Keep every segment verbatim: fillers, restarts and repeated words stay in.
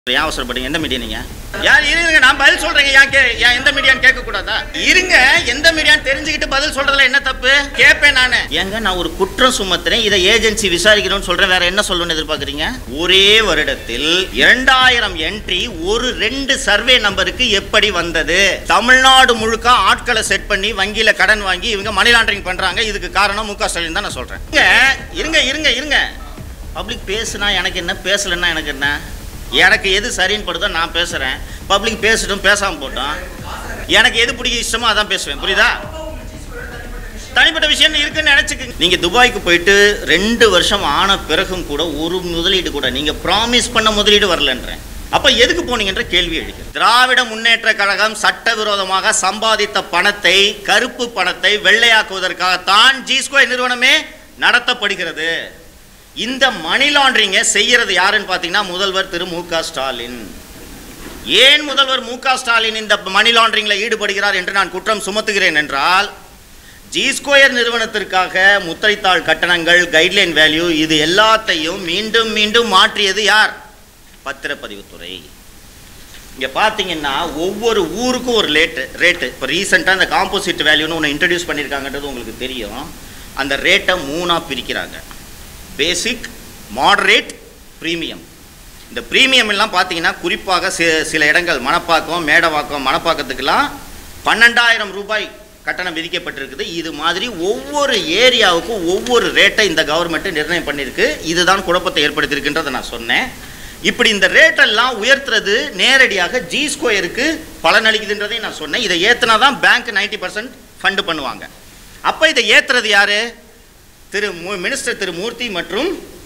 ஏன் அவசரப்படுங்க? எந்த மீடியா நீங்க? யார் இருங்க, நான் பதில் சொல்றேங்க. ஏன் கே ஏன் எந்த மீடியான்னு கேட்க கூடாதா? இருங்க, எந்த மீடியான்னு தெரிஞ்சுக்கிட்டு பதில் சொல்றதுல என்ன தப்பு? கேட்பேன் நானு. ஏங்க நான் ஒரு குற்றம் சுமத்துறேன், இதை ஏஜென்சி விசாரிக்கணும்னு சொல்றேன். வேற என்ன சொல்லணும்னு எதிர்பார்க்குறீங்க? ஒரே வருடத்தில் இரண்டாயிரம் என்ட்ரி ஒரு ரெண்டு சர்வே நம்பருக்கு எப்படி வந்தது? தமிழ்நாடு முழுக்க ஆட்களை செட் பண்ணி வங்கியில கடன் வாங்கி இவங்க மணி லாண்டரிங் பண்றாங்க. இதுக்கு காரணம் மு க ஸ்டாலின் தான் நான் சொல்றேன். இருங்க இருங்க இருங்க பப்ளிக் பேசுனா எனக்கு என்ன, பேசலன்னா எனக்கு என்ன? எனக்கு எது சரின்னு படுதோ நான் பேசுகிறேன். பப்ளிக் பேசட்டும், பேசாமல் போட்டோம். எனக்கு எது பிடிக்க இஷ்டமோ அதான் பேசுவேன். புரியுதா? தனிப்பட்ட விஷயம் இருக்குன்னு நினச்சிக்கங்க. நீங்கள் துபாய்க்கு போயிட்டு ரெண்டு வருஷம் ஆன பிறகும் கூட ஒரு முதலீடு கூட நீங்கள் ப்ராமிஸ் பண்ண முதலீடு வரலன்றேன். அப்போ எதுக்கு போனீங்கன்ற கேள்வி எழுது. திராவிட முன்னேற்ற கழகம் சட்டவிரோதமாக சம்பாதித்த பணத்தை, கருப்பு பணத்தை வெள்ளையாக்குவதற்காகத்தான் ஜி ஸ்கொயர் நிறுவனமே நடத்தப்படுகிறது. இந்த மணி லாண்டரிங்கை செய்யறது யாருன்னு பார்த்தீங்கன்னா முதல்வர் திரு மு க ஸ்டாலின். ஏன் முதல்வர் மு க ஸ்டாலின் இந்த மணி லாண்டரிங்ல ஈடுபடுகிறார் என்று நான் குற்றம் சுமத்துகிறேன் என்றால், ஜி ஸ்கொயர் நிறுவனத்திற்காக முத்திரைத்தாள் கட்டணங்கள், கைட்லைன் வேல்யூ, இது எல்லாத்தையும் மீண்டும் மீண்டும் மாற்றியது யார்? பத்திரப்பதிவுத்துறை. இங்கே பார்த்தீங்கன்னா ஒவ்வொரு ஊருக்கும் ஒரு லேட்டு ரேட்டு. இப்போ ரீசெண்டாக இந்த காம்போசிட் வேல்யூன்னு ஒன்று இன்ட்ரடியூஸ் பண்ணியிருக்காங்கன்றது உங்களுக்கு தெரியும். அந்த ரேட்டை மூணாக பிரிக்கிறாங்க. Basic, moderate, premium. இந்த ப்ரீமியம் எல்லாம் பார்த்தீங்கன்னா குறிப்பாக சில இடங்கள் மணப்பாக்கம், மேடவாக்கம், மணப்பாக்கத்துக்கெல்லாம் பன்னெண்டாயிரம் ரூபாய் கட்டணம் விதிக்கப்பட்டிருக்குது. இது மாதிரி ஒவ்வொரு ஏரியாவுக்கும் ஒவ்வொரு ரேட்டை இந்த கவர்மெண்ட்டு நிர்ணயம் பண்ணியிருக்கு. இதுதான் குழப்பத்தை ஏற்படுத்தியிருக்குன்றதை நான் சொன்னேன். இப்படி இந்த ரேட்டெல்லாம் உயர்த்துறது நேரடியாக ஜி ஸ்கொயருக்கு பலனளிக்குதுன்றதையும் நான் சொன்னேன். இதை ஏற்றினா தான் பேங்க் நைன்டி பர்சன்ட் ஃபண்டு பண்ணுவாங்க. அப்போ இதை ஏற்றுறது யார்? திரு மினிஸ்டர் திரு மூர்த்தி மற்றும்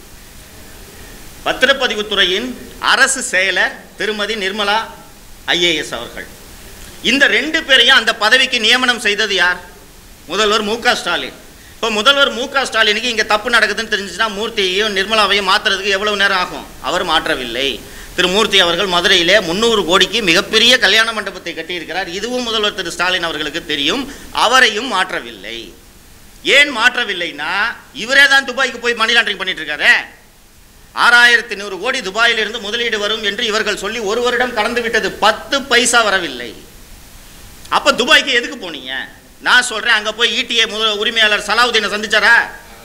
பத்திரப்பதிவுத்துறையின் அரசு செயலர் திருமதி நிர்மலா ஐஏஎஸ் அவர்கள். இந்த ரெண்டு பேரையும் அந்த பதவிக்கு நியமனம் செய்தது யார்? முதல்வர் மு க ஸ்டாலின். இப்போ முதல்வர் மு க ஸ்டாலினுக்கு இங்கே தப்பு நடக்குதுன்னு தெரிஞ்சுச்சுன்னா மூர்த்தியையும் நிர்மலாவையும் மாற்றுறதுக்கு எவ்வளவு நேரம் ஆகும்? அவர் மாற்றவில்லை. திரு மூர்த்தி அவர்கள் மதுரையிலே முந்நூறு கோடிக்கு மிகப்பெரிய கல்யாண மண்டபத்தை கட்டியிருக்கிறார். இதுவும் முதல்வர் திரு ஸ்டாலின் அவர்களுக்கு தெரியும். அவரையும் மாற்றவில்லை. ஏன் மாற்றவில்லைன்னா, இவரே தான் துபாய்க்கு போய் மணி லாண்டரிங் பண்ணிட்டு இருக்காரு. ஆறாயிரத்தி நூறு கோடி துபாயிலிருந்து முதலீடு வரும் என்று இவர்கள் சொல்லி ஒரு வருடம் கடந்து விட்டது, பத்து பைசா வரவில்லை. அப்ப துபாய்க்கு எதுக்கு போனீங்க? நான் சொல்றேன், அங்க போய் ஈட்டிஏ முதல் உரிமையாளர் சலாவுதீனை சந்திச்சாரா?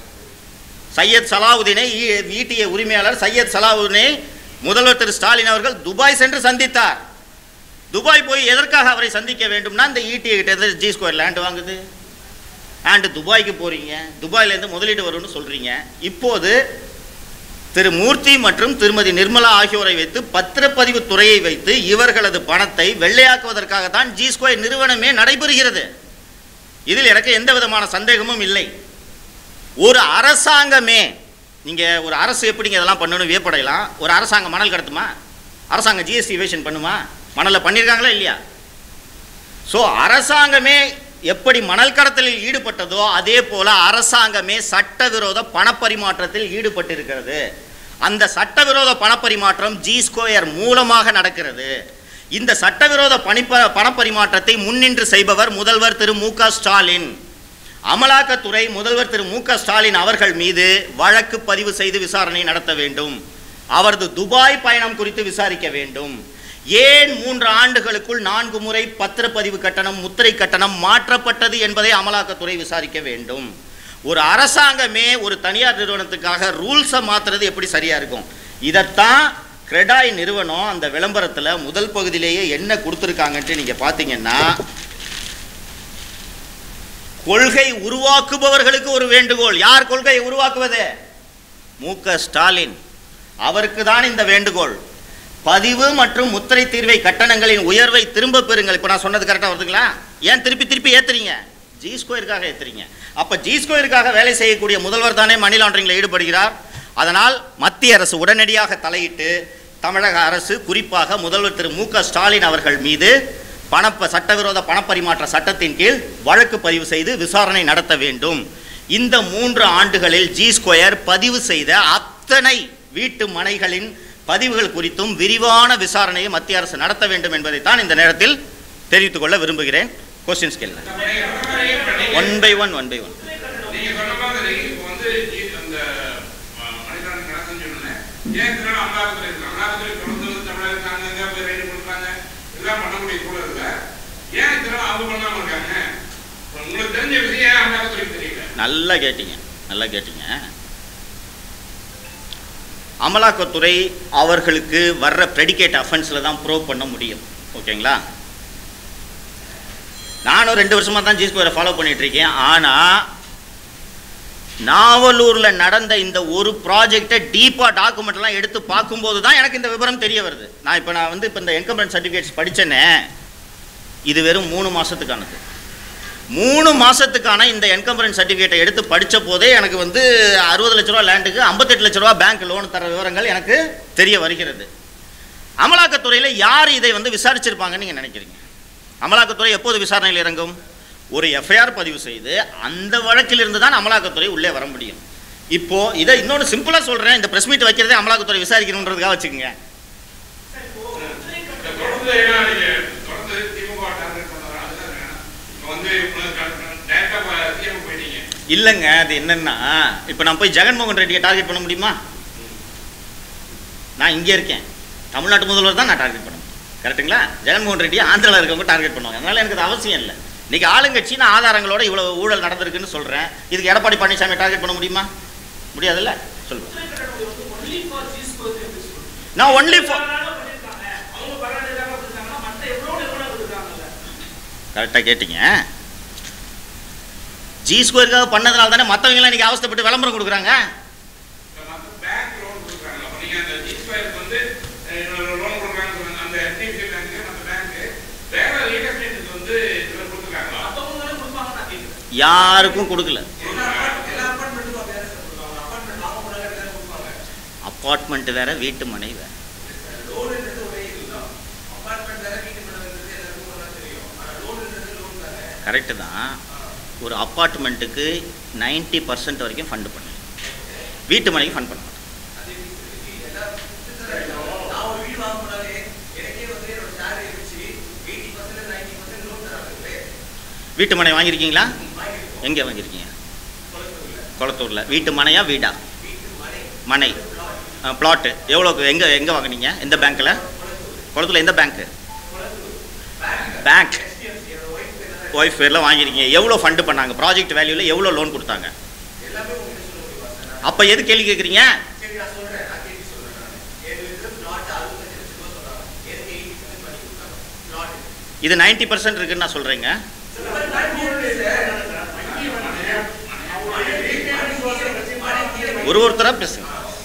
சையத் சலாவுதீனை, ஈட்டிஏ உரிமையாளர் சையத் சலாவுதீனை முதல்வர் திரு ஸ்டாலின் அவர்கள் துபாய் சென்று சந்தித்தார். துபாய் போய் எதற்காக அவரை சந்திக்க வேண்டும்னா, இந்த ஈட்டிஏ கிட்ட ஜி ஸ்கொயர் லேண்ட் வாங்குது அண்டு துபாய்க்கு போகிறீங்க, துபாயிலேருந்து முதலீடு வரும்னு சொல்கிறீங்க. இப்போது திரு மூர்த்தி மற்றும் திருமதி நிர்மலா ஆகியோரை வைத்து பத்திரப்பதிவு துறையை வைத்து இவர்களது பணத்தை வெள்ளையாக்குவதற்காகத்தான் ஜி ஸ்கொயர் நிறுவனமே நடைபெறுகிறது. இதில் எனக்கு எந்த விதமான சந்தேகமும் இல்லை. ஒரு அரசாங்கமே, நீங்கள் ஒரு அரசு எப்படிங்க இதெல்லாம் பண்ணணும் வியப்படையலாம். ஒரு அரசாங்கம் மணல் கடத்துமா? அரசாங்கம் ஜிஎஸ்டி இவேஷன் பண்ணுமா? மணலில் பண்ணியிருக்காங்களா இல்லையா? ஸோ அரசாங்கமே எப்படி மணல் கடத்தலில் ஈடுபட்டதோ அதே போல அரசாங்கமே சட்டவிரோத பணப்பரிமாற்றத்தில் ஈடுபட்டிருக்கிறது. அந்த சட்டவிரோத பணப்பரிமாற்றம் ஜி ஸ்கொயர் மூலமாக நடக்கிறது. இந்த சட்டவிரோத பணிப்ப பணப்பரிமாற்றத்தை முன்னின்று செய்பவர் முதல்வர் திரு மு க ஸ்டாலின். அமலாக்கத்துறை முதல்வர் திரு மு க ஸ்டாலின் அவர்கள் மீது வழக்கு பதிவு செய்து விசாரணை நடத்த வேண்டும். அவரது துபாய் பயணம் குறித்து விசாரிக்க வேண்டும். ஏன் மூன்று ஆண்டுகளுக்குள் நான்கு முறை பத்திரப்பதிவு கட்டணம், முத்திரை கட்டணம் மாற்றப்பட்டது என்பதை அமலாக்கத்துறை விசாரிக்க வேண்டும். ஒரு அரசாங்கமே ஒரு தனியார் நிறுவனத்துக்காக ரூல்ஸை மாற்றுறது எப்படி சரியா இருக்கும்? இதைத்தான் கிரெடாய் நிறுவனம் அந்த விளம்பரத்தில் முதல் பகுதியிலேயே என்ன கொடுத்துருக்காங்கன்ட்டு நீங்க பார்த்தீங்கன்னா, கொள்கை உருவாக்குபவர்களுக்கு ஒரு வேண்டுகோள். யார் கொள்கையை உருவாக்குவது? மு க ஸ்டாலின். அவருக்கு தான் இந்த வேண்டுகோள். பதிவு மற்றும் முத்திரை தீர்வை கட்டணங்களின் உயர்வை திரும்ப பெறுங்கள். இப்போ நான் சொன்னது கரெக்டாக வருதுங்களா? ஏன் திருப்பி திருப்பி ஏற்றுறீங்க? ஜி ஸ்கொயருக்காக ஏற்றுறீங்க. அப்போ ஜி ஸ்கொயருக்காக வேலை செய்யக்கூடிய முதல்வர் தானே மணி லாண்டரிங்கில் ஈடுபடுகிறார். அதனால் மத்திய அரசு உடனடியாக தலையிட்டு தமிழக அரசு, குறிப்பாக முதல்வர் திரு மு க ஸ்டாலின் அவர்கள் மீது பணப்ப சட்டவிரோத பணப்பரிமாற்ற சட்டத்தின் கீழ் வழக்கு பதிவு செய்து விசாரணை நடத்த வேண்டும். இந்த மூன்று ஆண்டுகளில் ஜி ஸ்கொயர் பதிவு செய்த அத்தனை வீட்டு மனைகளின் பதிவுகள் குறித்தும் விரிவான விசாரணையை மத்திய அரசு நடத்த வேண்டும் என்பதைத்தான் இந்த நேரத்தில் தெரிவித்துக் கொள்ள விரும்புகிறேன். கொஸ்டின்ஸ் கேளுங்க. One by one one by one ஏன் அமலாக்கத்துறை அமலாக்கத்துறை தொடர்ந்து தமிழக இதெல்லாம் பண்ணக்கூடிய சூழல் இல்லை. ஏன் இதெல்லாம் அவங்க பண்ணாம இருக்காங்க? உங்களுக்கு தெரிஞ்ச விஷயம் ஏன் அமலாக்கத்துறைக்கு தெரியல? நல்லா கேட்டீங்க, நல்லா கேட்டீங்க. அமலாக்கத்துறை அவர்களுக்கு வர்ற ப்ரெடிகேட் அஃபென்ஸில் தான் ப்ரூவ் பண்ண முடியும். ஓகேங்களா? நானும் ரெண்டு வருஷமாக தான் ஜி ஸ்கொயரை ஃபாலோ பண்ணிட்டு இருக்கேன். ஆனால் நாவலூரில் நடந்த இந்த ஒரு ப்ராஜெக்டை டீப்பாக டாக்குமெண்ட்லாம் எடுத்து பார்க்கும்போது தான் எனக்கு இந்த விவரம் தெரிய வருது. நான் இப்போ நான் வந்து இப்போ இந்த என்கம்பரன்ஸ் சர்டிஃபிகேட்ஸ் படித்தேனே, இது வெறும் மூணு மாதத்துக்கானது. மூணு மாதத்துக்கான இந்த என்கம்பரன்ஸ் சர்டிஃபிகேட்டை எடுத்து படித்த போதே எனக்கு வந்து அறுபது லட்ச ரூபா லேண்டுக்கு ஐம்பத்தெட்டு லட்ச ரூபா பேங்க் லோன் தர விவரங்கள் எனக்கு தெரிய வருகிறது. அமலாக்கத்துறையில் யார் இதை வந்து விசாரிச்சிருப்பாங்கன்னு நீங்கள் நினைக்கிறீங்க? அமலாக்கத்துறை எப்போது விசாரணையில் இறங்கும்? ஒரு எஃப்ஐஆர் பதிவு செய்து அந்த வழக்கிலிருந்து தான் அமலாக்கத்துறை உள்ளே வர முடியும். இப்போது இதை இன்னொன்று சிம்பிளாக சொல்கிறேன், இந்த ப்ரெஸ் மீட் வைக்கிறதே அமலாக்கத்துறை விசாரிக்கணுன்றதுக்காக வச்சுக்கோங்க. இல்லைங்க, அது என்னன்னா, இப்போ நான் போய் ஜெகன்மோகன் ரெட்டியை டார்கெட் பண்ண முடியுமா? நான் இங்கே இருக்கேன், தமிழ்நாட்டு முதல்வர் தான் நான் டார்கெட் பண்ண முடியும். கரெக்டுங்களா? ஜெகன்மோகன் ரெட்டியை ஆந்திராவில் இருக்கவங்க டார்கெட் பண்ணுவாங்க. அதனால் எனக்கு அது அவசியம் இல்லை. இன்றைக்கி ஆளுங்கட்சி நான் ஆதாரங்களோட இவ்வளோ ஊழல் நடந்திருக்குன்னு சொல்கிறேன். இதுக்கு எடப்பாடி பழனிசாமி டார்கெட் பண்ண முடியுமா? முடியாதுல்ல. சொல்லுங்கள். நான் ஒன்லி ஃபார் கரெக்டாக கேட்டீங்க. ஜி ஸ்கொயருக்காக பண்ணதுனால தானே மற்றவங்களாம் இன்றைக்கி அவஸ்தைப்பட்டு விளம்பரம் கொடுக்குறாங்க. யாருக்கும் கொடுக்கல. அப்பார்ட்மெண்ட் வேற, வீட்டு மனை வேற. கரெக்டு தான். ஒரு அப்பார்ட்மெண்ட்டுக்கு நைன்டி பர்சன்ட் வரைக்கும் ஃபண்டு பண்ணு, வீட்டு மனைக்கு ஃபண்ட் பண்ண மாட்டேன். வீட்டு மனை வாங்கியிருக்கீங்களா? எங்கே வாங்கியிருக்கீங்க? குளத்தூரில். வீட்டு மனையா வீடா? மனை. பிளாட்டு எவ்வளோக்கு? எங்கே எங்கே வாங்கினீங்க? எந்த பேங்க்கில்? குளத்தூரில் எந்த பேங்க்கு? பேங்க் ஒய்ஃப் பேரில் வாங்கியிருக்கீங்க. எவ்வளோ ஃபண்டு பண்ணாங்க? ப்ராஜெக்ட் வேல்யூவில் எவ்வளோ லோன் கொடுத்தாங்க? அப்போ எது கேள்வி கேட்குறீங்க? இது நைன்டி பர்சன்ட் இருக்குன்னு நான் சொல்கிறேங்க. ஒரு ஒருத்தராக பேசுங்க.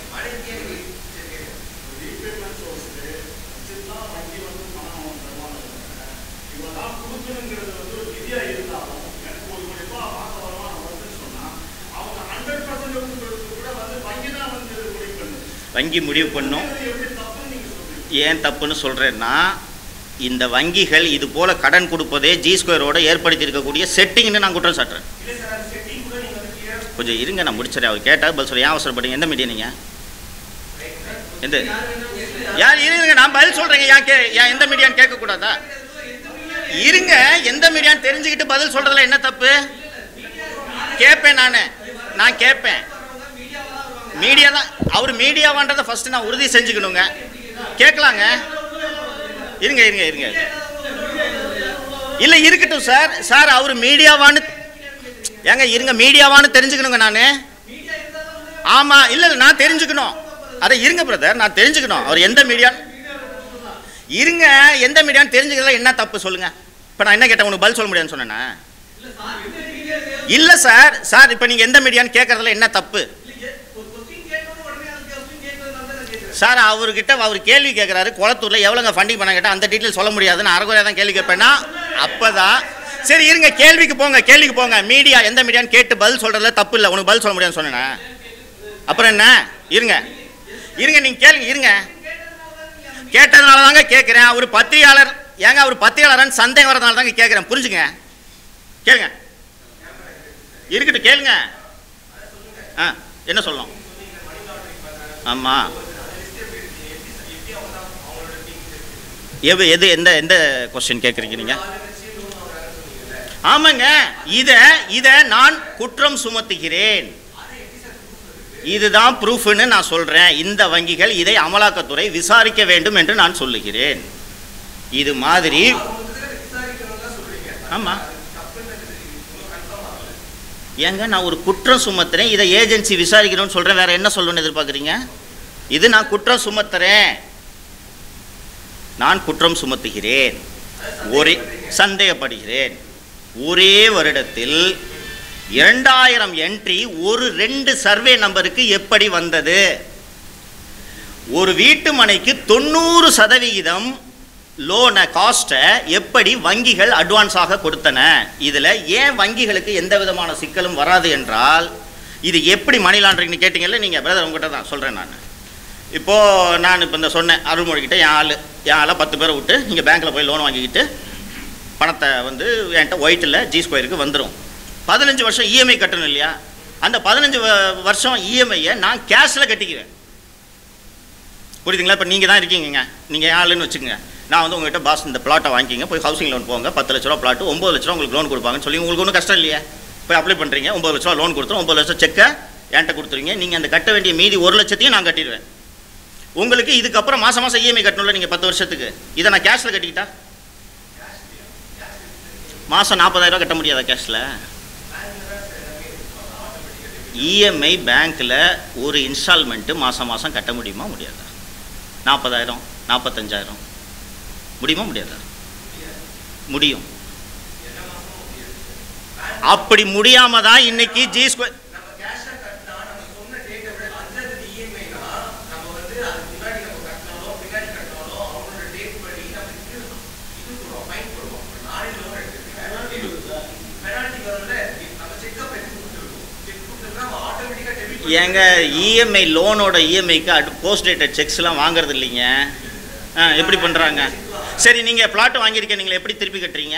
வங்கி முடிவு பண்ணும். ஏன் தப்புன்னு சொல்கிறேன்னா, இந்த வங்கிகள் இது போல கடன் கொடுப்பதே ஜி ஸ்கொயரோட ஏற்படுத்தி இருக்கக்கூடிய செட்டிங்னு நான் குற்றம் சாட்டுறேன். கொஞ்சம் இருங்க, நான் முடிச்சிடறேன். அவர் கேட்டால் பதில் சொல்ல. ஏன் அவசரப்படுங்க? எந்த மீடியா நீங்கள்? எந்த யார்? இருங்க, நான் பதில் சொல்கிறேங்க. ஏன் கே ஏன் எந்த மீடியான்னு கேட்கக்கூடாதா? இருங்க, எந்த மீடியான்னு தெரிஞ்சுக்கிட்டு பதில் சொல்கிறதுல என்ன தப்பு? கேட்பேன், நான் நான் கேட்பேன். மீடியா தான் அவர் மீடியாவான்றதை ஃபஸ்ட்டு நான் உறுதி செஞ்சுக்கணுங்க. கேட்கலாங்க. இருங்க இருங்க இருங்க இல்லை இருக்கட்டும் சார். சார் அவர் மீடியாவான்னு ஏங்க இருங்க, மீடியாவான்னு தெரிஞ்சுக்கணுங்க நான். ஆமாம், இல்லை இல்லை நான் தெரிஞ்சுக்கணும். அதை இருங்க பிரதர், நான் தெரிஞ்சுக்கணும் அவர் எந்த மீடியா. இருங்க, எந்த மீடியான்னு தெரிஞ்சுக்கிறதுல என்ன தப்பு சொல்லுங்கள். இப்போ நான் என்ன கேட்டேன்? உனக்கு பதில் சொல்ல முடியாதுன்னு சொன்னேன்னா? இல்லை சார். சார் இப்போ நீங்கள் எந்த மீடியான்னு கேட்குறதுல என்ன தப்பு? சார் அவர்கிட்ட அவர் கேள்வி கேட்குறாரு, குளத்தூரில் எவ்வளோங்க ஃபண்டிங் பண்ண கேட்டால் அந்த டீட்டெயில் சொல்ல முடியாது. நான் அரைகுறையாக தான் கேள்வி கேட்பேன்னா அப்போ தான் சரி. இருங்க, கேள்விக்கு போங்க, கேள்விக்கு போங்க. மீடியா எந்த மீடியான்னு கேட்டு பதில் சொல்கிறதுல தப்பு இல்லை. உனக்கு பதில் சொல்ல முடியாதுன்னு சொன்னேன். அப்புறம் என்ன? இருங்க இருங்க நீங்கள் கேளுங்க. இருங்க, கேட்டதுனால தாங்க கேட்குறேன். அவர் பத்திரிகையாளர். ஏங்க அவர் பத்திரிகையாளர்னு சந்தேகம் வரதுனால தாங்க கேட்குறேன். புரிஞ்சுங்க, கேளுங்க. இருக்கட்டும், கேளுங்க. ஆ, என்ன சொல்லணும்? ஆமாம், எது எது எந்த எந்த கொஸ்டின் கேட்குறீங்க நீங்கள்? ஆமாங்க, இதை இதை நான் குற்றம் சுமத்துகிறேன். இதுதான் ப்ரூஃப்னு நான் சொல்கிறேன். இந்த வங்கிகள் இதை அமலாக்கத்துறை விசாரிக்க வேண்டும் என்று நான் சொல்லுகிறேன். இது மாதிரி ஆமாம் ஏங்க நான் ஒரு குற்றம் சுமத்துறேன், இதை ஏஜென்சி விசாரிக்கணும்னு சொல்கிறேன், வேற என்ன சொல்லணும்னு எதிர்பார்க்குறீங்க? இது நான் குற்றம் சுமத்துறேன், நான் குற்றம் சுமத்துகிறேன், ஒரே சந்தேகப்படுகிறேன். ஒரே வருடத்தில் இரண்டாயிரம் என்ட்ரி ஒரு ரெண்டு சர்வே நம்பருக்கு எப்படி வந்தது? ஒரு வீட்டு மனைக்கு தொண்ணூறு சதவிகிதம் லோனை காஸ்ட்டை எப்படி வங்கிகள் அட்வான்ஸாக கொடுத்தன? இதில் ஏன் வங்கிகளுக்கு எந்த விதமான சிக்கலும் வராது என்றால், இது எப்படி மணி லாண்டரிங்னு கேட்டிங்கல்ல நீங்கள், பிரதர் உங்கள்கிட்ட தான் சொல்கிறேன். நான் இப்போது நான் இப்போ இந்த சொன்னேன் அருள்மொழிக்கிட்ட, என் ஆள் என் ஆளை பத்து பேரை விட்டு நீங்கள் பேங்க்கில் போய் லோன் வாங்கிக்கிட்டு பணத்தை வந்து என்கிட்ட ஒயிட்டில் ஜி ஸ்கொயருக்கு வந்துடும். பதினஞ்சு வருஷம் இஎம்ஐ கட்டணும் இல்லையா? அந்த பதினஞ்சு வருஷம் இஎம்ஐயை நான் கேஷில் கட்டிக்குவேன். புரியுதுங்களா? இப்போ நீங்கள் தான் இருக்கீங்க, நீங்கள் என் ஆளுன்னு வச்சுக்கோங்க. நான் வந்து உங்கள்கிட்ட பாஸ் இந்த பிளாட்டை வாங்கிக்கிங்க, போய் ஹவுசிங் லோன் போங்க, பத்து லட்ச ரூபா பிளாட்டு, ஒம்பது லட்ச ரூபா உங்களுக்கு லோன் கொடுப்பாங்கன்னு சொல்லி உங்களுக்கு ஒன்றும் கஷ்டம் இல்லையா? போய் அப்ளை பண்ணுறீங்க, ஒம்பது லட்ச ரூபா லோன் கொடுத்துரும், ஒம்பது லட்சம் செக்கை என்கிட்ட கொடுத்துருவீங்க. நீங்கள் அந்த கட்ட வேண்டிய மீதி ஒரு லட்சத்தையும் நான் கட்டிடுவேன். உங்களுக்கு இதுக்கப்புறம் மாதம் மாதம் இஎம்ஐ கட்டணும்ல நீங்கள் பத்து வருஷத்துக்கு. இதை நான் கேஷில் கட்டிக்கிட்டா மாதம் நாற்பதாயிரம் கட்ட முடியாதா கேஷில்? இஎம்ஐ பேங்க்கில் ஒரு இன்ஸ்டால்மெண்ட்டு மாதம் மாதம் கட்ட முடியுமா முடியாதா? நாற்பதாயிரம் நாற்பத்தஞ்சாயிரம் முடியுமா முடியாதா? முடியும். அப்படி முடியாம தான் இன்னைக்கு ஜி ஸ்கொயர் ஏங்க இஎம்ஐ லோனோட இஎம்ஐக்கு அட் போஸ்ட் டேட்டட் செக்ஸ்லாம் வாங்குறது இல்லைங்க. ஆ எப்படி பண்ணுறாங்க? சரி நீங்கள் பிளாட் வாங்கியிருக்கேன், நீங்கள் எப்படி திருப்பி கட்டுறீங்க?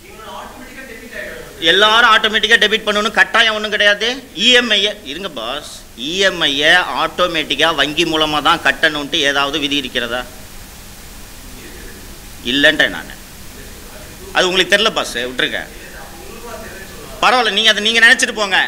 எல்லாரும் ஆட்டோமேட்டிக்காக டெபிட் பண்ணணும் கட்டாயம் ஒன்றும் கிடையாது. இஎம்ஐயை இருங்க பாஸ், இஎம்ஐயை ஆட்டோமேட்டிக்காக வங்கி மூலமாக தான் கட்டணுன்ட்டு ஏதாவது விதி இருக்கிறதா? இல்லைன்றேன் நான். அது உங்களுக்கு தெரில பாஸ், விட்டுருங்க, பரவாயில்ல, நீங்கள் அதை நீங்கள் நினச்சிட்டு போங்க.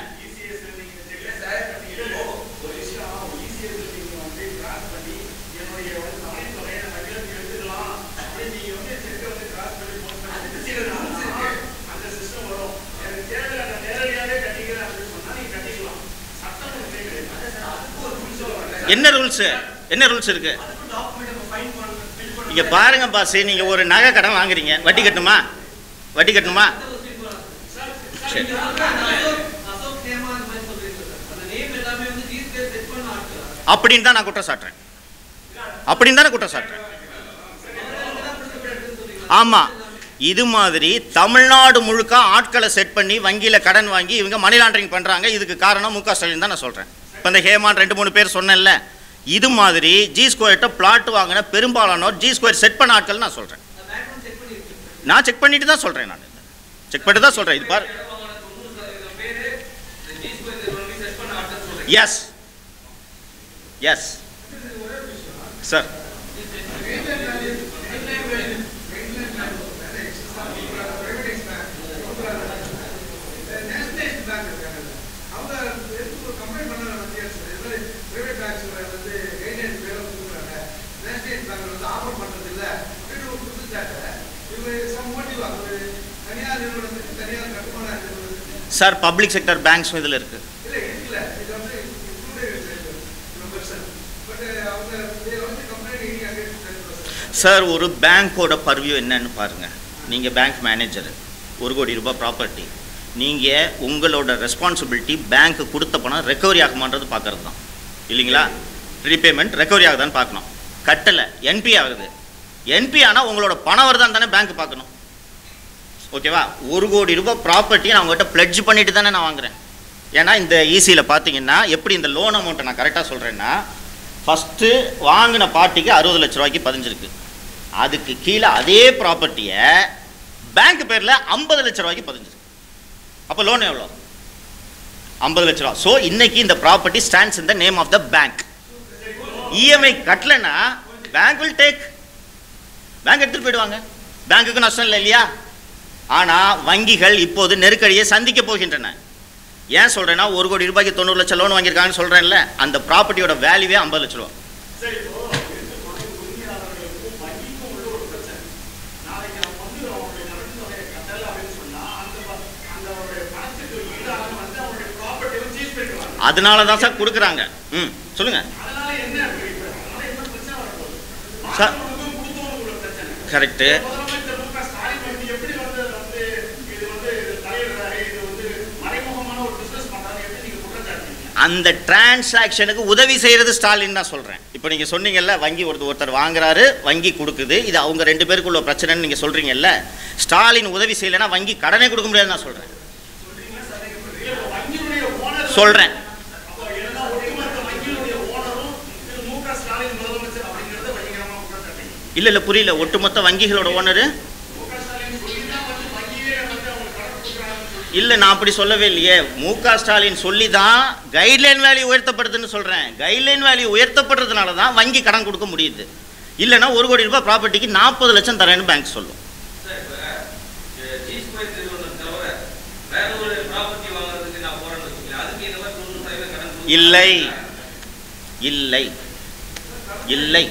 என்ன ரூல்ஸு என்ன ரூல்ஸ் இருக்கு இங்கே பாருங்க பாஸ். நீங்கள் ஒரு நகை கடன் வாங்குறீங்க, வட்டி கட்டணுமா? வட்டி கட்டணுமா? சரி, அப்படின்னு தான் நான் குற்றம் சாட்டுறேன். அப்படின்னு தானே குற்றம் சாட்டுறேன். ஆமாம், இது மாதிரி தமிழ்நாடு முழுக்க ஆட்களை செட் பண்ணி வங்கியில் கடன் வாங்கி இவங்க மணி லாண்டரிங் பண்ணுறாங்க. இதுக்கு காரணம் மு க ஸ்டாலின் தான் நான் சொல்கிறேன். இப்போ இந்த ஹேமான் ரெண்டு மூணு பேர் சொன்னேன்ல, இது மாதிரி ஜி ஸ்கொயர்ட்ட பிளாட் வாங்கின பெரும்பாலானோர் ஜி ஸ்கொயர் செட் பண்ண ஆட்கள் நான் சொல்கிறேன். நான் செக் பண்ணிட்டு தான் சொல்கிறேன். நான் செக் பண்ணிட்டு தான் சொல்கிறேன். இது பாரு, yes yes sir. Sir public sector பேங்க்ஸும் இதில் இருக்கு. சார் ஒரு பேங்க்கோட பர்வியூ என்னன்னு பாருங்க. நீங்கள் பேங்க் மேனேஜர், ஒரு கோடி ரூபாய் ப்ராப்பர்ட்டி, நீங்கள் உங்களோட ரெஸ்பான்சிபிலிட்டி பேங்க்கு கொடுத்த பணம் ரெக்கவரி ஆகுமான்றது பார்க்கறது தான் இல்லைங்களா? ரீபேமெண்ட் ரெக்கவரி ஆகுதான்னு பார்க்கணும். கட்டலை என்பி ஆகுது, என்பி ஆனால் உங்களோட பணம் வருதான்னு தானே பேங்க் பார்க்கணும். ஓகேவா? ஒரு கோடி ரூபாய் ப்ராப்பர்ட்டியை நான் உங்கள்கிட்ட பிளட்ஜ் பண்ணிட்டு தானே நான் வாங்குறேன். ஏன்னா இந்த ஈசியில் பார்த்தீங்கன்னா எப்படி இந்த லோன் அமௌண்ட்டை நான் கரெக்டாக சொல்கிறேன்னா, ஃபஸ்ட்டு வாங்கின பார்ட்டிக்கு அறுபது லட்ச ரூபாய்க்கு பதிஞ்சிருக்கு. அதுக்கு கீழே அதே ப்ராப்பர்ட்டியை பேங்க் பேரில் ஐம்பது லட்ச ரூபாய்க்கு பதிஞ்சிருக்கு. அப்போ லோன் எவ்வளோ? ஐம்பது லட்ச ரூபா. ஸோ இன்னைக்கு இந்த property stands in the name of the bank. EMI கட்டலைன்னா பேங்க் வில் டேக், பேங்க் எடுத்துகிட்டு போயிடுவாங்க. பேங்க்குக்கு நஷ்டம் இல்லை இல்லையா? ஆனால் வங்கிகள் இப்போது நெருக்கடியை சந்திக்க போகின்றன. ஏன் சொல்கிறேன்னா, ஒரு கோடி ரூபாய்க்கு தொண்ணூறு லட்சம் லோன் வாங்கியிருக்காங்கன்னு சொல்கிறேன்ல, அந்த ப்ராப்பர்ட்டியோட வேல்யூவே ஐம்பது லட்ச ரூபா. அதனால தான் சார் கொடுக்குறாங்க. ம் சொல்லுங்க சார். கரெக்டு. அந்த டிரான்சாக்ஷனுக்கு உதவி செய்கிறது ஸ்டாலின் தான் சொல்கிறேன். இப்போ நீங்கள் சொன்னீங்கல்ல, வங்கி ஒருத்தர் ஒருத்தர் வாங்குறாரு, வங்கி கொடுக்குது, இது அவங்க ரெண்டு பேருக்குள்ள பிரச்சனைன்னு நீங்கள் சொல்கிறீங்கல்ல. ஸ்டாலின் உதவி செய்யலைன்னா வங்கி கடனே கொடுக்க முடியாதுன்னு நான் சொல்கிறேன் சொல்கிறேன் இல்லை இல்லை புரியல. ஒட்டுமொத்த வங்கிகளோட ஓனரு இல்லை, நான் அப்படி சொல்லவே இல்லையே. மு க ஸ்டாலின் சொல்லி தான் கைட்லைன் வேல்யூ உயர்த்தப்படுதுன்னு சொல்கிறேன். கைட்லைன் வேல்யூ உயர்த்தப்படுறதுனால தான் வங்கி கடன் கொடுக்க முடியுது. இல்லைன்னா ஒரு கோடி ரூபாய் ப்ராப்பர்ட்டிக்கு நாற்பது லட்சம் தரேன்னு பேங்க் சொல்லும். இல்லை இல்லை இல்லை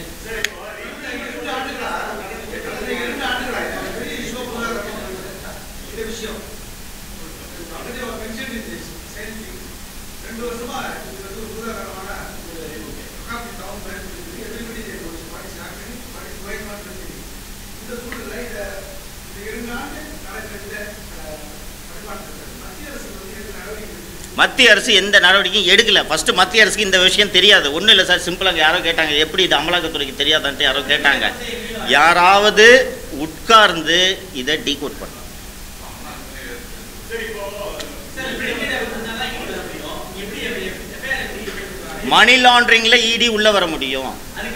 மத்திய அரசு எந்த நடவடிக்கையும் எடுக்கல. ஃபர்ஸ்ட் மத்திய அரசுக்கு இந்த விஷயம் தெரியாது. ஒன்றும் இல்லை சார், சிம்பிளாக யாரோ கேட்டாங்க, எப்படி இது அமலாக்கத்துறைக்கு தெரியாதான்ட்டு யாரோ கேட்டாங்க. யாராவது உட்கார்ந்து இதை டீகோட் பண்ண. மணி லாண்டரிங்ல இடி உள்ள வர முடியும்.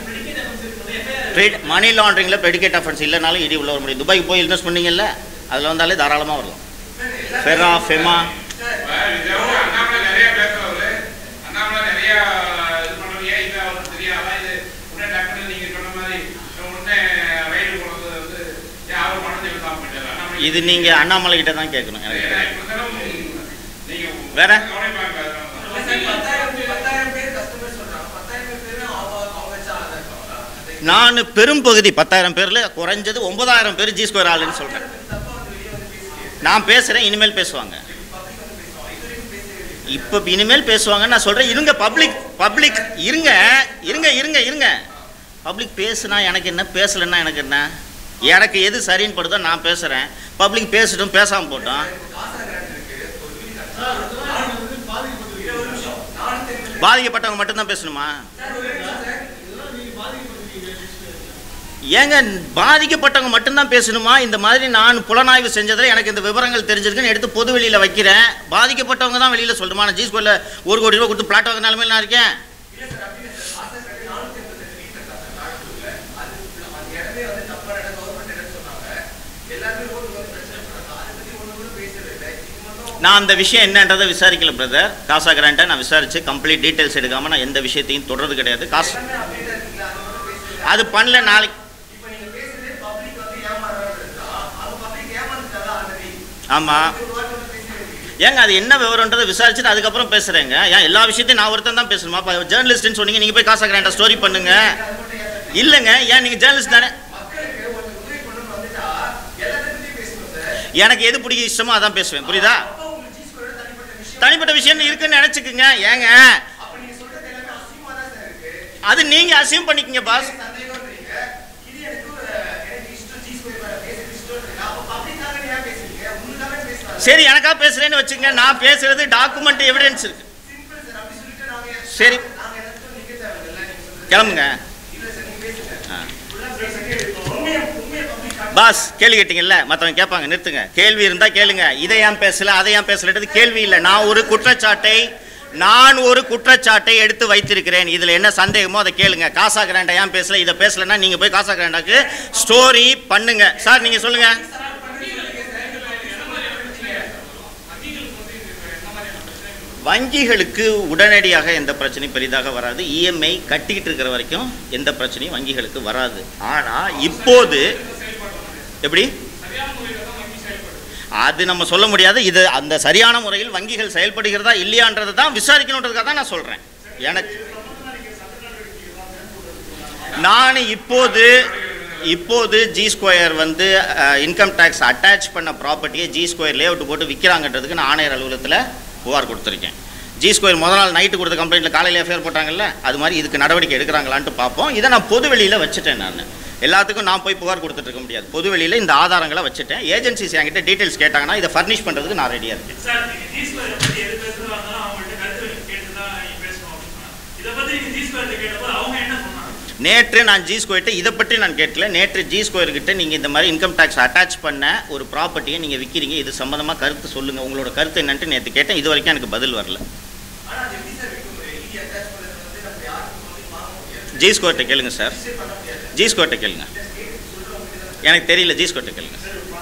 மணி லாண்டரிங்ல ப்ரெடிகேட் அஃபென்ஸ் இல்லைனாலும் இடி உள்ள வர முடியும். துபாய்க்கு போய் இன்வெஸ்ட் பண்ணீங்கல்ல, அதில் வந்தாலே தாராளமாக வரலாம். ஃபெரா ஃபெமா இது நீங்க அண்ணாமலை கிட்ட தான் கேட்கணும். வேற நான் பெரும் பகுதி பத்தாயிரம் பேர்ல குறைஞ்சது ஒன்பதாயிரம் பேர் ஜி ஸ்கொயர் ஆளுன்னு சொல்றேன். நான் பேசுறேன், இனிமேல் பேசுவாங்க. இப்ப இனிமேல் பேசுவாங்க நான் சொல்றேன். இருங்க பப்ளிக் பப்ளிக் இருங்க இருங்க இருங்க இருங்க பப்ளிக் பேசுனா எனக்கு என்ன, பேசலன்னா எனக்கு என்ன. எனக்கு எது சரின்னு படுதோ நான் பேசுறேன். பப்ளிக் பேசட்டும், பேசாம போட்டோம். பாதிக்கப்பட்டவங்க மட்டும்தான் பேசணுமா? ஏங்க பாதிக்கப்பட்டவங்க மட்டும்தான் பேசணுமா? இந்த மாதிரி நான் புலனாய்வு செஞ்சதில் எனக்கு இந்த விவரங்கள் தெரிஞ்சிருக்குன்னு எடுத்து பொது வெளியில் வைக்கிறேன். பாதிக்கப்பட்டவங்க தான் வெளியில் சொல்லணுமா? நான் ஜி ஸ்கொயரில் ஒரு கோடி ரூபாய் கொடுத்து பிளாட் வாங்க நிலைமையில் நான் இருக்கேன். நான் அந்த விஷயம் என்னன்றதை விசாரிக்கல பிரதர். காசா கிராண்டை நான் விசாரிச்சு கம்ப்ளீட் டீட்டெயில்ஸ் எடுக்காமல் நான் எந்த விஷயத்தையும் தொடர்றது கிடையாது. காசு அது பண்ணல. நாளைக்கு ஆமாம் ஏங்க அது என்ன விவரம்ன்றதை விசாரிச்சுட்டு அதுக்கப்புறம் பேசுகிறேங்க. ஏன் எல்லா விஷயத்தையும் நான் ஒருத்தன் தான் பேசணுமா? இப்போ ஜேர்னலிஸ்ட்னு சொன்னீங்க, நீங்கள் போய் காசா கிராண்டை ஸ்டோரி பண்ணுங்க. இல்லைங்க, ஏன் நீங்கள் ஜேர்னலிஸ்ட் தானே? எனக்கு எது பிடிக்க இஷ்டமோ அதான் பேசுவேன். புரியுதா? தனிப்பட்ட விஷயம் இருக்குன்னு நினைச்சுக்குங்க. ஏங்க அது நீங்க அசியூம் பண்ணிக்கங்க பாஸ். சரி எனக்கா பேசுறேன்னு வச்சுங்க. நான் பேசுறது டாக்குமெண்ட் எவிடன்ஸ் இருக்கு. சரி கிளம்புங்க பாஸ். கேள்வி கேட்டீங்கல்ல, மற்றவங்க கேட்பாங்க, நிறுத்துங்க. கேள்வி இருந்தா கேளுங்க. இதை ஏன் பேசல, அதை ஏன் பேசலன்றது கேள்வி இல்லை. நான் ஒரு குற்றச்சாட்டை நான் ஒரு குற்றச்சாட்டை எடுத்து வைத்திருக்கிறேன். இதுல என்ன சந்தேகமோ அதை கேளுங்க. காசா கிராண்டா ஏன் பேசல, இதை பேசலன்னா நீங்க போய் காசா கிராண்டாக்கு ஸ்டோரி பண்ணுங்க. சார் நீங்க சொல்லுங்க. வங்கிகளுக்கு உடனடியாக எந்த பிரச்சனையும் பெரிதாக வராது. இஎம்ஐ கட்டிக்கிட்டு இருக்கிற வரைக்கும் எந்த பிரச்சனையும் வங்கிகளுக்கு வராது. ஆனா இப்போது எப்படி அது நம்ம சொல்ல முடியாது. இது அந்த சரியான முறையில் வங்கிகள் செயல்படுகிறதா இல்லையான்றதை தான் விசாரிக்கணுன்றதுக்காக தான் நான் சொல்றேன். எனக்கு நான் இப்போது இப்போது ஜி ஸ்கொயர் வந்து இன்கம் டேக்ஸ் அட்டாச் பண்ண ப்ராப்பர்ட்டியை ஜி ஸ்கொயர் லேஅவுட் போட்டு விற்கிறாங்கன்றதுக்கு நான் ஆணையர் அலுவலகத்தில் புகார் கொடுத்துருக்கேன். ஜி ஸ்கொயர் முதல் நாள் நைட்டு கொடுத்த கம்ப்ளைண்ட்டில் காலையில் எஃப்ஐஆர் போட்டாங்கல்ல, அது மாதிரி இதுக்கு நடவடிக்கை எடுக்கிறாங்களான்ட்டு பார்ப்போம். இதை நான் பொது வெளியில் வச்சுட்டேன். நான் எல்லாத்துக்கும் நான் போய் புகார் கொடுத்துட்டு இருக்க முடியாது. பொது வெளியில் இந்த ஆதாரங்களை வச்சுட்டேன். ஏஜென்சிஸ் என்கிட்ட டீட்டெயில்ஸ் கேட்டாங்கன்னா இதை ஃபர்னிஷ் பண்ணுறதுக்கு நான் ரெடியாக இருக்கேன். நேற்று நான் ஜி ஸ்கொயர்கிட்ட இதை பற்றி நான் கேட்கல. நேற்று ஜி ஸ்கொயர்கிட்ட நீங்கள் இந்த மாதிரி இன்கம் டேக்ஸ் அட்டாச் பண்ண ஒரு ப்ராப்பர்ட்டியை நீங்கள் விற்கிறீங்க, இது சம்மந்தமாக கருத்து சொல்லுங்கள், உங்களோட கருத்து என்னன்ட்டு நேற்று கேட்டேன். இது வரைக்கும் எனக்கு பதில் வரல. ஜி ஸ்கொயர்கிட்ட கேளுங்க சார், ஜி ஸ்கொயர்கிட்ட கேளுங்க. எனக்கு தெரியல, ஜி ஸ்கொயர்கிட்ட கேளுங்க.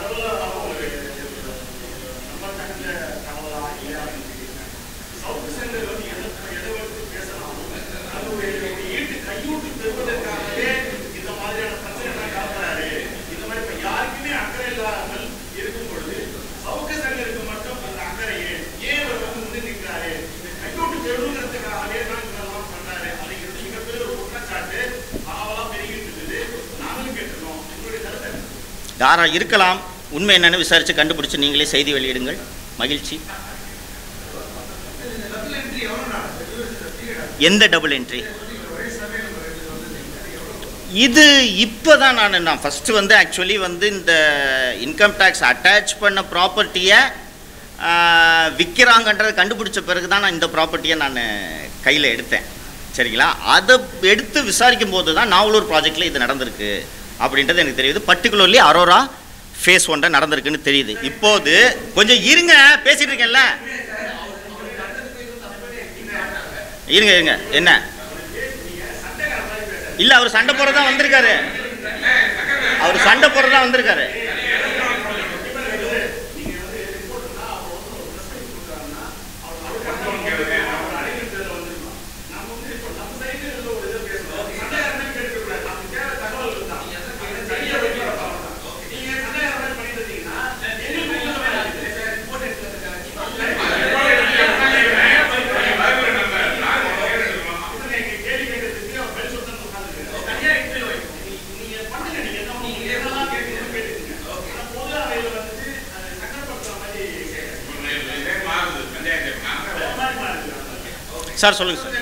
யாரா இருக்கலாம், உண்மை என்னன்னு விசாரித்து கண்டுபிடிச்சு நீங்களே செய்தி வெளியிடுங்கள். மகிழ்ச்சி. எந்த டபுள் என்ட்ரி? இது இப்போ தான் நான் நான் ஃபஸ்ட்டு வந்து ஆக்சுவலி வந்து இந்த இன்கம் டேக்ஸ் அட்டாச் பண்ண ப்ராப்பர்ட்டியை விற்கிறாங்கன்றதை கண்டுபிடிச்ச பிறகு தான் நான் இந்த ப்ராப்பர்ட்டியை நான் கையில் எடுத்தேன். சரிங்களா? அதை எடுத்து விசாரிக்கும் போது தான் நாவலூர் ப்ராஜெக்டில் இது நடந்திருக்கு அப்படின்றது எனக்கு தெரியுது. பர்டிகுலர்லி அரோரா ஃபேஸ் ஒன்றை நடந்திருக்குன்னு தெரியுது. இப்போது கொஞ்சம் இருங்க, பேசிட்டு இருக்கேன்ல, இருங்க இருங்க. என்ன இல்லை, அவர் சண்டை போடுறதா வந்திருக்காரு, அவர் சண்டை போடுறதா வந்திருக்காரு. சார் சொல்லுங்க சார்.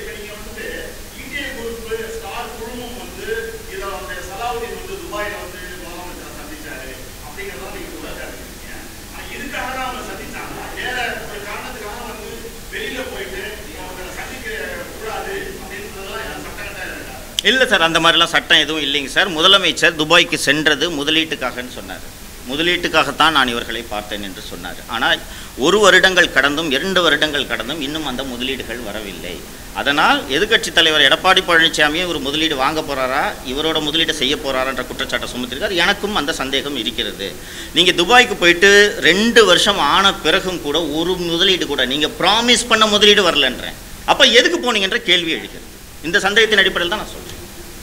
இல்லை சார், அந்த மாதிரிலாம் சட்டம் எதுவும் இல்லைங்க சார். முதலமைச்சர் துபாய்க்கு சென்றது முதலீட்டுக்காகன்னு சொன்னார். முதலீட்டுக்காகத்தான் நான் இவர்களை பார்த்தேன் என்று சொன்னார். ஆனால் ஒரு வருடங்கள் கடந்தும் இரண்டு வருடங்கள் கடந்தும் இன்னும் அந்த முதலீடுகள் வரவில்லை. அதனால் எதிர்க்கட்சித் தலைவர் எடப்பாடி பழனிசாமியே ஒரு முதலீடு வாங்க போகிறாரா, இவரோட முதலீடு செய்ய போகிறாரான்ற குற்றச்சாட்டை சுமத்திருக்கார். எனக்கும் அந்த சந்தேகம் இருக்கிறது. நீங்கள் துபாய்க்கு போயிட்டு ரெண்டு வருஷம் ஆன பிறகும் கூட ஒரு முதலீடு கூட நீங்கள் ப்ராமிஸ் பண்ண முதலீடு வரலன்றேன். அப்போ எதுக்கு போனீங்கன்ற கேள்வி எழுகிறது. இந்த சந்தேகத்தின் அடிப்படையில் தான் நான் சொல்கிறேன்.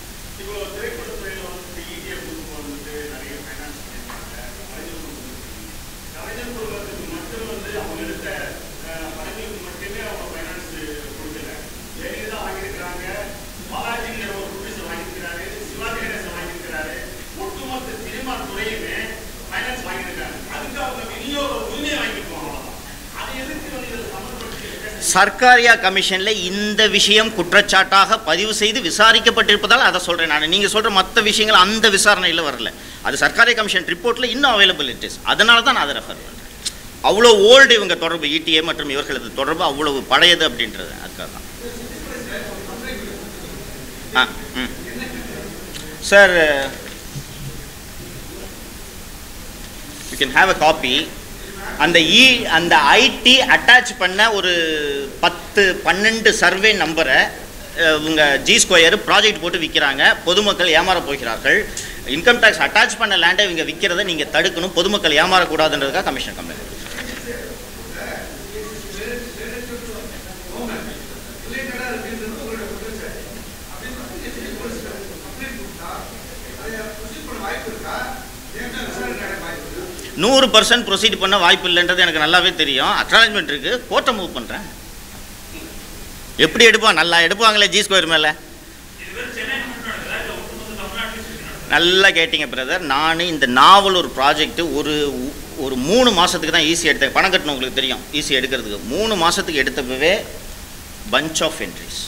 சர்க்காரியா கமிஷனில் இந்த விஷயம் குற்றச்சாட்டாக பதிவு செய்து விசாரிக்கப்பட்டிருப்பதால் அதை சொல்கிறேன் நான். நீங்கள் சொல்கிற மற்ற விஷயங்கள் அந்த விசாரணையில் வரல. அது சர்க்காரியா கமிஷன் ரிப்போர்ட்டில் இன்னும் அவைலபிள் இட் இஸ். அதனால தான் நான் அதை ரெஃபர் பண்ணுறேன். அவ்வளோ ஓல்டு இவங்க தொடர்பு, இடிஏ மற்றும் இவர்களது தொடர்பு அவ்வளவு பழையது அப்படின்றது. அதுக்காக தான். ஆ ம் sir, you can have a copy. அந்த இ அந்த ஐடி அட்டாச் பண்ண ஒரு பத்து பன்னெண்டு சர்வே நம்பரை இவங்க ஜி ஸ்கொயர் ப்ராஜெக்ட் போட்டு விற்கிறாங்க. பொதுமக்கள் ஏமாற போகிறார்கள். இன்கம் டேக்ஸ் அட்டாச் பண்ண லேண்டை இவங்க விற்கிறத நீங்கள் தடுக்கணும், பொதுமக்கள் ஏமாறக்கூடாதுன்றதுக்காக கமிஷன் கம்ப்ளைண்ட். நூறு பர்சன்ட் ப்ரொசீட் பண்ண வாய்ப்பு இல்லைன்றது எனக்கு நல்லாவே தெரியும். அக்னாலஜ்மெண்ட் இருக்குது, கோர்ட்டை மூவ் பண்ணுறேன். எப்படி எடுப்பான்? நல்லா எடுப்பாங்களே ஜி ஸ்கொயர் மேலே. நல்லா கேட்டிங்க பிரதர். நான் இந்த நாவலூர் ப்ராஜெக்ட்டு ஒரு ஒரு மூணு மாதத்துக்கு தான் ஈஸி எடுத்தேன். பணம் கட்டணும் உங்களுக்கு தெரியும், ஈஸி எடுக்கிறதுக்கு. மூணு மாதத்துக்கு எடுத்தப்பவே பஞ்ச் ஆஃப் என்ட்ரிஸ்.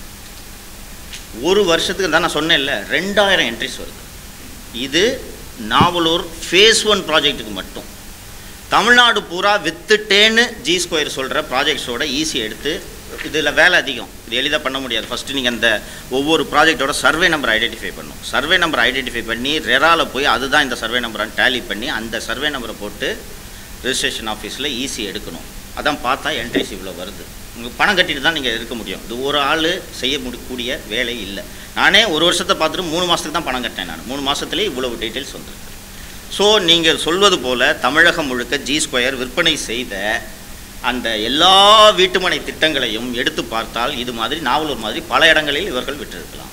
ஒரு வருஷத்துக்கு தான் நான் சொன்னேன்ல, ரெண்டாயிரம் என்ட்ரிஸ் வருது. இது நாவலூர் ஃபேஸ் ஒன் ப்ராஜெக்ட்டுக்கு மட்டும். தமிழ்நாடு பூரா வித்துட்டேன்னு ஜி ஸ்கொயர் சொல்கிற ப்ராஜெக்ட்ஸோட ஈஸி எடுத்து, இதில் வேலை அதிகம், இது எளிதாக பண்ண முடியாது. ஃபஸ்ட்டு நீங்கள் அந்த ஒவ்வொரு ப்ராஜெக்டோட சர்வே நம்பர் ஐடென்டிஃபை பண்ணணும். சர்வே நம்பர் ஐடென்டிஃபை பண்ணி ரெராவில் போய் அதுதான் இந்த சர்வே நம்பரான்னு டேலி பண்ணி அந்த சர்வே நம்பரை போட்டு ரெஜிஸ்ட்ரேஷன் ஆஃபீஸில் ஈஸி எடுக்கணும். அதான் பார்த்தா என்ட்ரிஸ் இவ்வளோ வருது. உங்களுக்கு பணம் கட்டிட்டு தான் நீங்கள் இருக்க முடியும். இது ஒரு ஆள் செய்ய முடியக்கூடிய வேலை இல்லை. நானே ஒரு வருஷத்தை பார்த்துட்டு மூணு மாதத்துக்கு தான் பணம் கட்டினேன். நான் மூணு மாதத்துலேயே இவ்வளவு டீட்டெயில்ஸ் வந்துருக்கு. ஸோ நீங்கள் சொல்வது போல் தமிழகம் முழுக்க ஜி ஸ்கொயர் விற்பனை செய்த அந்த எல்லா வீட்டுமனை திட்டங்களையும் எடுத்து பார்த்தால் இது மாதிரி நாவலூர் மாதிரி பல இடங்களில் இவர்கள் விட்டிருக்கலாம்.